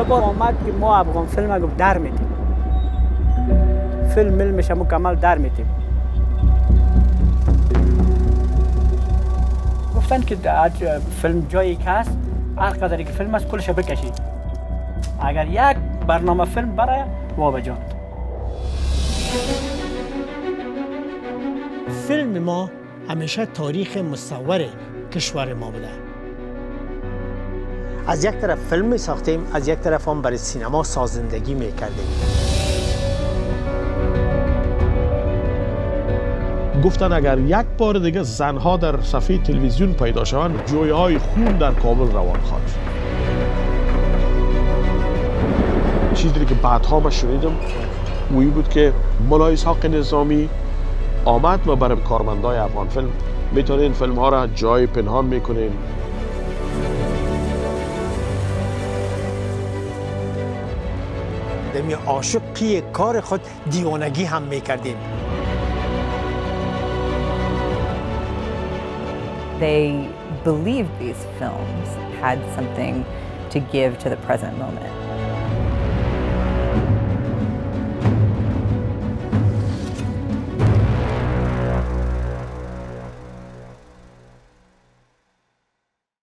بار آمد که ما افغان فیلم رو در میتیم، فیلم میشه مکمل در میتیم. گفتن که فیلم جایی که هست هر قدری که فیلم هست کلش بکشید، اگر یک برنامه فیلم برای وابه جان. فیلم ما همیشه تاریخ مصور کشور ما بوده. از یک طرف فیلم می ساختیم، از یک طرف هم برای سینما سازندگی می کردیم. گفتن اگر یک بار دیگه زنها در صفحه تلویزیون پیدا شوند، جویهای خون در کابل روان خواهد شد. چیزی که بعدها من شنیدم وی بود که مولای اسحاق نظامی آمد و برای کارمندای افغان فیلم میتونین فیلم ها را جای پنهان میکنین. دمی عاشقی کار خود دیوانگی هم میکردیم. They believed these films had something to give to the present moment.